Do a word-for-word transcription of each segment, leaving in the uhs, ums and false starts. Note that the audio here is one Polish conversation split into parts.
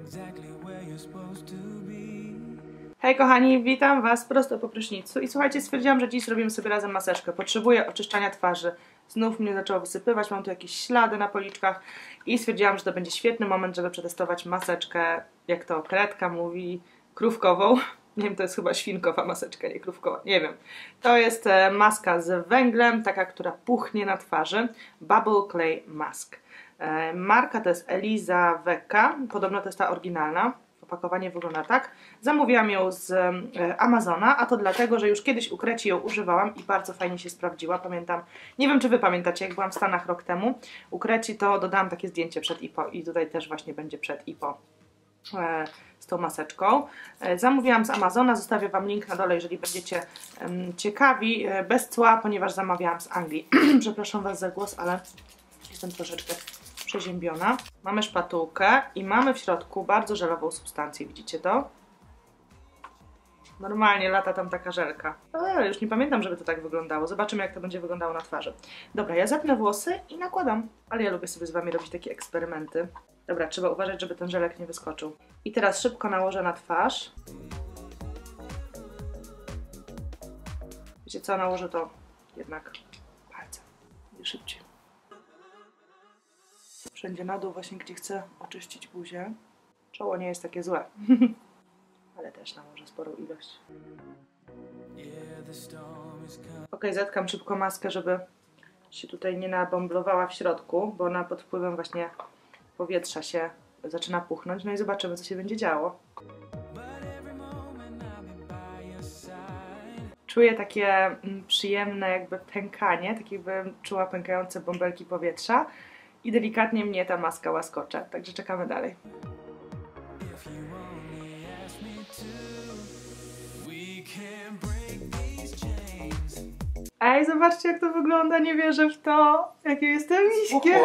Hej kochani, witam was prosto po prysznicu i słuchajcie, stwierdziłam, że dziś zrobimy sobie razem maseczkę. Potrzebuję oczyszczania twarzy. Znów mnie zaczęło wysypywać, mam tu jakieś ślady na policzkach i stwierdziłam, że to będzie świetny moment, żeby przetestować maseczkę, jak to Kretka mówi, krówkową. Nie wiem, to jest chyba świnkowa maseczka, nie krówkowa, nie wiem. To jest maska z węglem, taka, która puchnie na twarzy. Bubble Clay Mask. Marka to jest Eliza Vecca, podobno to jest ta oryginalna. Opakowanie wygląda tak. Zamówiłam ją z Amazona, a to dlatego, że już kiedyś u Kreci ją używałam i bardzo fajnie się sprawdziła. Pamiętam, nie wiem czy wy pamiętacie, jak byłam w Stanach rok temu, u Kreci to dodałam takie zdjęcie przed I P O i tutaj też właśnie będzie przed I P O e, z tą maseczką. E, zamówiłam z Amazona, zostawię wam link na dole, jeżeli będziecie um, ciekawi, e, bez cła, ponieważ zamawiałam z Anglii. Przepraszam was za głos, ale jestem troszeczkę przeziębiona. Mamy szpatułkę i mamy w środku bardzo żelową substancję, widzicie to? Normalnie lata tam taka żelka. Ale już nie pamiętam, żeby to tak wyglądało. Zobaczymy, jak to będzie wyglądało na twarzy. Dobra, ja zapnę włosy i nakładam. Ale ja lubię sobie z wami robić takie eksperymenty. Dobra, trzeba uważać, żeby ten żelek nie wyskoczył. I teraz szybko nałożę na twarz. Wiecie co, nałożę to jednak palcem. Szybciej. Wszędzie na dół, właśnie gdzie chcę oczyścić buzię. Czoło nie jest takie złe, ale też nałożę sporą ilość. Ok, zatkam szybko maskę, żeby się tutaj nie nabąblowała w środku, bo ona pod wpływem właśnie powietrza się zaczyna puchnąć. No i zobaczymy, co się będzie działo. Czuję takie mm, przyjemne jakby pękanie, tak jakbym czuła pękające bąbelki powietrza. I delikatnie mnie ta maska łaskocze, także czekamy dalej. Ej, zobaczcie jak to wygląda, nie wierzę w to, jakie jestem niskie.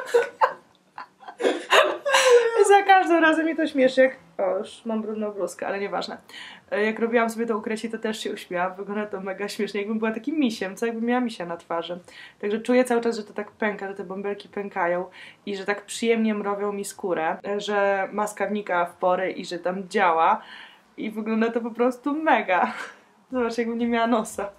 Za każdym razem mi to śmieszy, jak... O, już mam brudną bluzkę, ale nieważne. Jak robiłam sobie to u Kreci, to też się uśmiałam. Wygląda to mega śmiesznie, jakbym była takim misiem, co jakbym miała misia na twarzy. Także czuję cały czas, że to tak pęka, że te bąbelki pękają i że tak przyjemnie mrowią mi skórę, że maska wnika w pory i że tam działa. I wygląda to po prostu mega. Zobacz, jakbym nie miała nosa.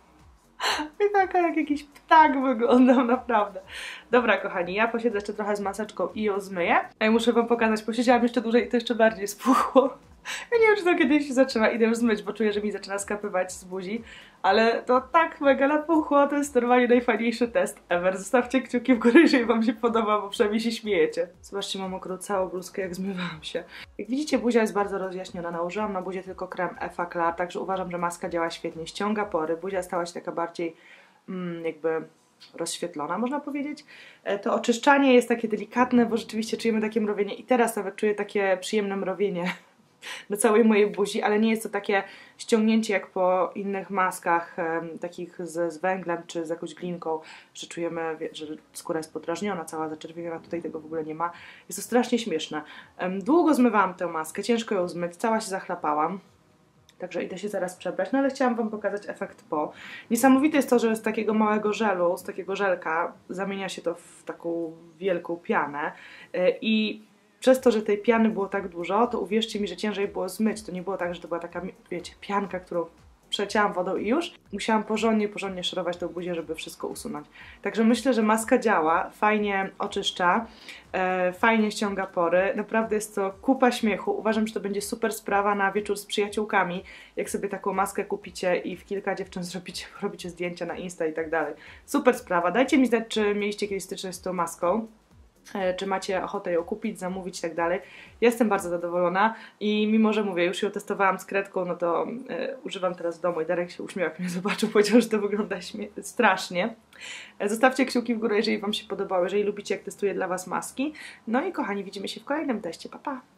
I taka jak jakiś ptak wyglądał, naprawdę. Dobra kochani, ja posiedzę jeszcze trochę z maseczką i ją zmyję. Ja muszę wam pokazać, posiedziałam jeszcze dłużej i to jeszcze bardziej spuchło. Ja nie wiem, czy to kiedyś się zaczyna, idę już zmyć, bo czuję, że mi zaczyna skapywać z buzi. Ale to tak mega napuchło, to jest normalnie najfajniejszy test ever. Zostawcie kciuki w górę, jeżeli wam się podoba, bo przynajmniej się śmiejecie. Zobaczcie, mam mokrą całą bluzkę, jak zmywałam się. Jak widzicie, buzia jest bardzo rozjaśniona. Nałożyłam na buzię tylko krem Effa Clar, także uważam, że maska działa świetnie. Ściąga pory, buzia stała się taka bardziej mm, jakby rozświetlona, można powiedzieć. To oczyszczanie jest takie delikatne, bo rzeczywiście czujemy takie mrowienie i teraz nawet czuję takie przyjemne mrowienie do całej mojej buzi, ale nie jest to takie ściągnięcie jak po innych maskach um, takich z, z węglem czy z jakąś glinką, że czujemy, że skóra jest podrażniona, cała zaczerwieniona, tutaj tego w ogóle nie ma. Jest to strasznie śmieszne. Um, długo zmywałam tę maskę, ciężko ją zmyć, cała się zachlapałam. Także idę się zaraz przebrać, no ale chciałam wam pokazać efekt po. Niesamowite jest to, że z takiego małego żelu, z takiego żelka zamienia się to w taką wielką pianę yy, i przez to, że tej piany było tak dużo, to uwierzcie mi, że ciężej było zmyć. To nie było tak, że to była taka, wiecie, pianka, którą przecięłam wodą i już. Musiałam porządnie, porządnie szorować tą buzię, żeby wszystko usunąć. Także myślę, że maska działa, fajnie oczyszcza, e, fajnie ściąga pory. Naprawdę jest to kupa śmiechu. Uważam, że to będzie super sprawa na wieczór z przyjaciółkami, jak sobie taką maskę kupicie i w kilka dziewczyn zrobicie, robicie zdjęcia na Insta i tak dalej. Super sprawa. Dajcie mi znać, czy mieliście kiedyś styczność z tą maską. Czy macie ochotę ją kupić, zamówić i tak dalej. Jestem bardzo zadowolona i mimo, że mówię, już ją testowałam z Kretką, no to y, używam teraz w domu i Darek się uśmiał, jak mnie zobaczył, powiedział, że to wygląda strasznie. Zostawcie kciuki w górę, jeżeli wam się podobało, jeżeli lubicie, jak testuję dla was maski. No i kochani, widzimy się w kolejnym teście. Pa, pa!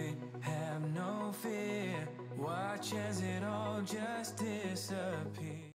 Watch as it all just disappears.